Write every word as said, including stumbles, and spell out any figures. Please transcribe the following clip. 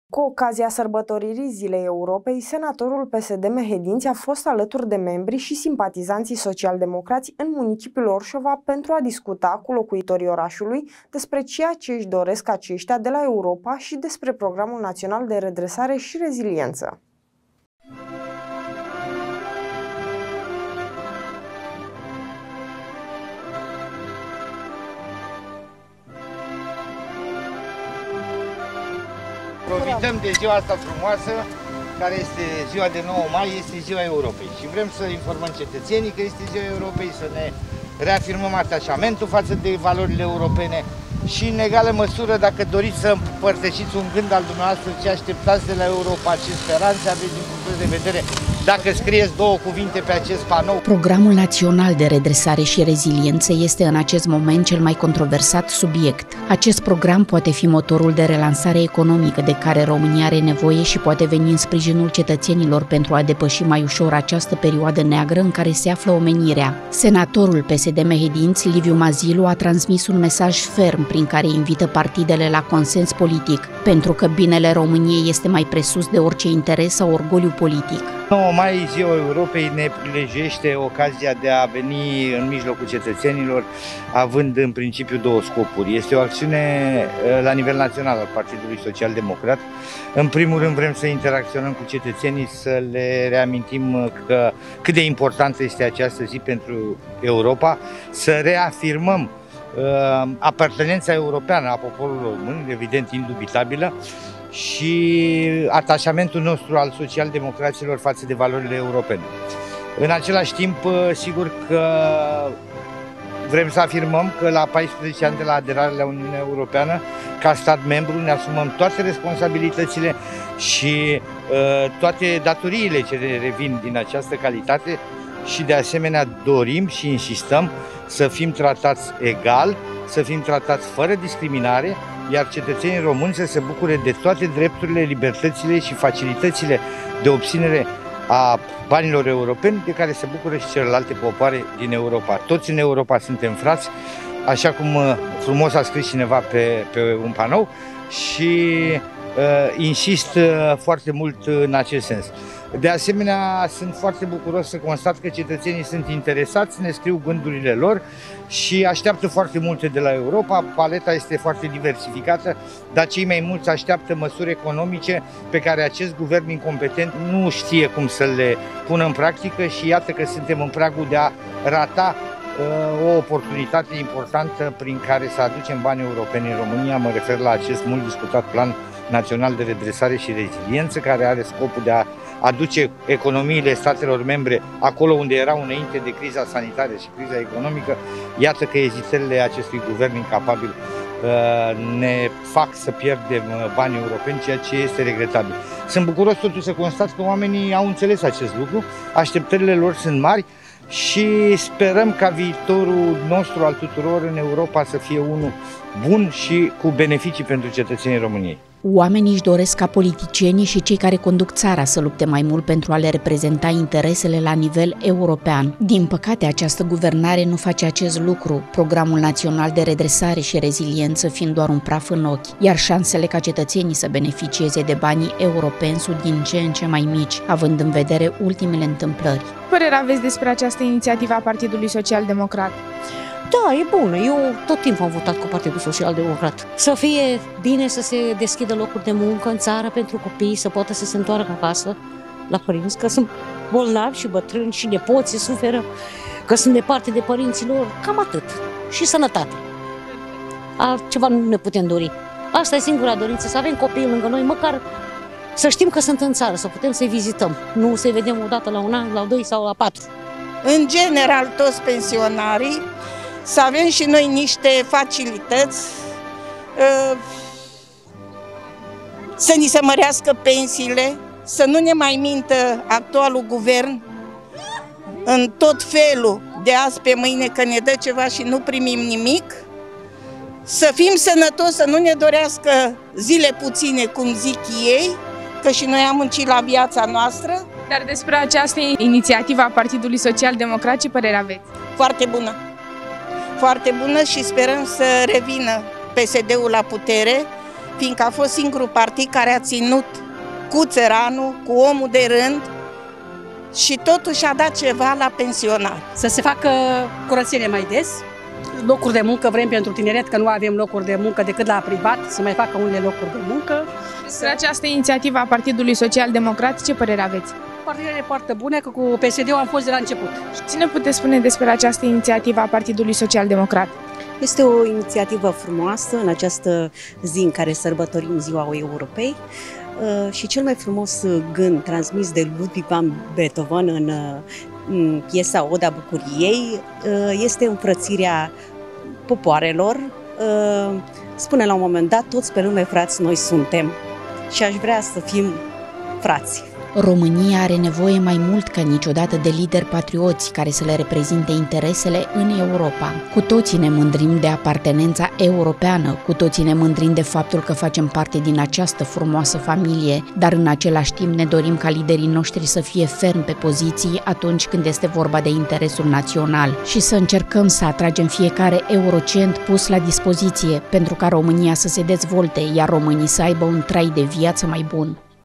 Cu ocazia sărbătoririi Zilei Europei, senatorul P S D Mehedinți a fost alături de membri și simpatizanții social-democrați în municipiul Orșova pentru a discuta cu locuitorii orașului despre ceea ce își doresc aceștia de la Europa și despre Programul Național de Redresare și Reziliență. Profităm de ziua asta frumoasă, care este ziua de nouă mai, este ziua Europei și vrem să informăm cetățenii că este ziua Europei, să ne reafirmăm atașamentul față de valorile europene și, în egală măsură, dacă doriți să împărtășiți un gând al dumneavoastră, ce așteptați de la Europa, ce speranțe aveți din punctul de vedere, dacă scrieți două cuvinte pe acest panou. Programul Național de Redresare și Reziliență este în acest moment cel mai controversat subiect. Acest program poate fi motorul de relansare economică de care România are nevoie și poate veni în sprijinul cetățenilor pentru a depăși mai ușor această perioadă neagră în care se află omenirea. Senatorul P S D Mehedinți, Liviu Mazilu, a transmis un mesaj ferm prin care invită partidele la consens politic, pentru că binele României este mai presus de orice interes sau orgoliu politic. nouă mai, ziua Europei, ne prilejește ocazia de a veni în mijlocul cetățenilor, având în principiu două scopuri. Este o acțiune la nivel național al Partidului Social Democrat. În primul rând vrem să interacționăm cu cetățenii, să le reamintim că cât de importantă este această zi pentru Europa, să reafirmăm uh, apartenența europeană a poporului român, evident indubitabilă, și atașamentul nostru al social-democraților față de valorile europene. În același timp, sigur că vrem să afirmăm că la paisprezece ani de la aderarea la Uniunea Europeană, ca stat membru, ne asumăm toate responsabilitățile și uh, toate datoriile ce ne revin din această calitate și, de asemenea, dorim și insistăm să fim tratați egal, să fim tratați fără discriminare, iar cetățenii români să se bucure de toate drepturile, libertățile și facilitățile de obținere a banilor europeni de care se bucură și celelalte popoare din Europa. Toți în Europa suntem frați, așa cum frumos a scris cineva pe, pe un panou și uh, insist uh, foarte mult în acest sens. De asemenea, sunt foarte bucuros să constat că cetățenii sunt interesați, ne scriu gândurile lor și așteaptă foarte multe de la Europa. Paleta este foarte diversificată, dar cei mai mulți așteaptă măsuri economice pe care acest guvern incompetent nu știe cum să le pună în practică și iată că suntem în pragul de a rata uh, o oportunitate importantă prin care să aducem bani europeni în România. Mă refer la acest mult discutat Plan Național de Redresare și Reziliență, care are scopul de a aduce economiile statelor membre acolo unde erau înainte de criza sanitară și criza economică. Iată că ezitările acestui guvern incapabil ne fac să pierdem bani europeni, ceea ce este regretabil. Sunt bucuros totuși să constat că oamenii au înțeles acest lucru, așteptările lor sunt mari și sperăm ca viitorul nostru al tuturor în Europa să fie unul bun și cu beneficii pentru cetățenii României. Oamenii își doresc ca politicienii și cei care conduc țara să lupte mai mult pentru a le reprezenta interesele la nivel european. Din păcate, această guvernare nu face acest lucru, Programul Național de Redresare și Reziliență fiind doar un praf în ochi, iar șansele ca cetățenii să beneficieze de banii europeni sunt din ce în ce mai mici, având în vedere ultimele întâmplări. Ce părere aveți despre această inițiativă a Partidului Social Democrat? Da, e bună. Eu tot timpul am votat cu Partidul Social Democrat. Să fie bine, să se deschidă locuri de muncă în țară pentru copii, să poată să se întoarcă acasă la părinți, că sunt bolnavi și bătrâni și nepoții suferă, că sunt departe de părinții lor, cam atât. Și sănătate. Altceva nu ne putem dori. Asta e singura dorință, să avem copii lângă noi, măcar să știm că sunt în țară, să putem să-i vizităm. Nu să-i vedem o dată la un an, la doi sau la patru. În general, toți pensionarii, să avem și noi niște facilități, să ni se mărească pensiile, să nu ne mai mintă actualul guvern în tot felul de azi pe mâine că ne dă ceva și nu primim nimic, să fim sănătoși, să nu ne dorească zile puține, cum zic ei, că și noi am muncit la viața noastră. Dar despre această inițiativă a Partidului Social Democrat, ce părere aveți? Foarte bună. Foarte bună și sperăm să revină P S D-ul la putere, fiindcă a fost singurul partid care a ținut cu țăranul, cu omul de rând și totuși a dat ceva la pensionari. Să se facă curățenie mai des, locuri de muncă vrem pentru tineret, că nu avem locuri de muncă decât la privat, să mai facă unele locuri de muncă. Despre această inițiativă a Partidului Social Democrat, ce părere aveți? Partidele e foarte bune, că cu P S D-ul am fost de la început. Ce ne puteți spune despre această inițiativă a Partidului Social Democrat? Este o inițiativă frumoasă în această zi în care sărbătorim Ziua Europei și cel mai frumos gând transmis de Ludwig van Beethoven în, în piesa Oda Bucuriei este înfrățirea popoarelor. Spune la un moment dat, toți pe lume frați noi suntem și aș vrea să fim frați. România are nevoie mai mult ca niciodată de lideri patrioți care să le reprezinte interesele în Europa. Cu toții ne mândrim de apartenența europeană, cu toții ne mândrim de faptul că facem parte din această frumoasă familie, dar în același timp ne dorim ca liderii noștri să fie fermi pe poziții atunci când este vorba de interesul național și să încercăm să atragem fiecare eurocent pus la dispoziție pentru ca România să se dezvolte, iar românii să aibă un trai de viață mai bun.